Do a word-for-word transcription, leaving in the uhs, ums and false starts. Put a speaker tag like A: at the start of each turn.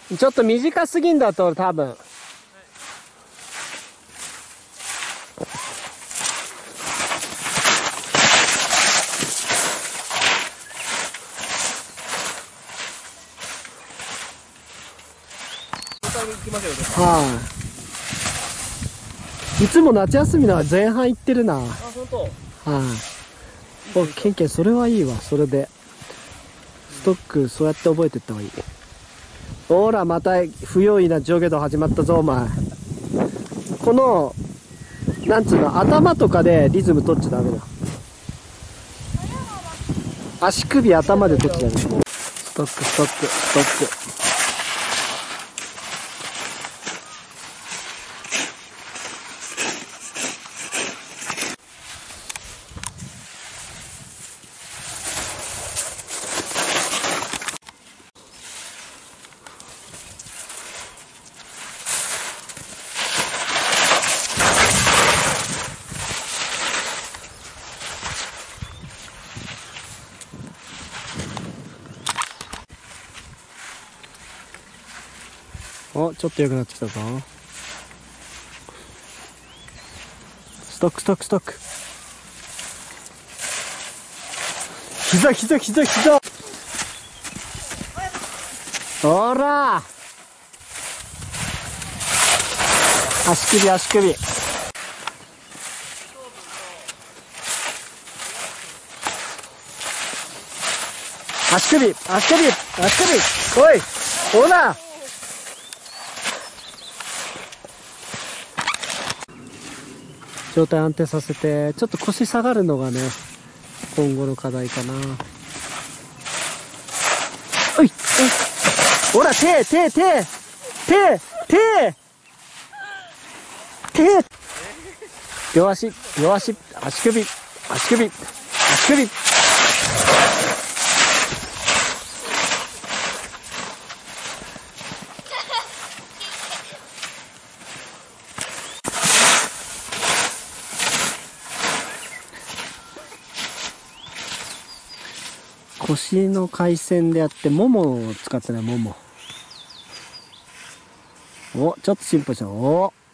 A: ちょっと短すぎんだと多分。はい、いつも夏休みのは前半行ってるな。あ、
B: 本当。はい、
A: お、ケンケン、それはいいわ。それでストックそうやって覚えてった方がいい。ほら、また不用意な上下動始まったぞお前。このなんつうの、頭とかでリズム取っちゃダメだ。足首頭で取っちゃダメ。ストックストックストック。お、ちょっと良くなってきたぞ。ストックストックストック。膝膝膝膝。ほら、足首足首。足首足首足首。おい、ほら、状態安定させて、ちょっと腰下がるのがね、今後の課題かな。おい、ほら、手、手、手、手、手、手、両足、両足、足首、足首、足首。腰の回旋でやって、ももを使ってない、もも。お、ちょっと進歩した。お。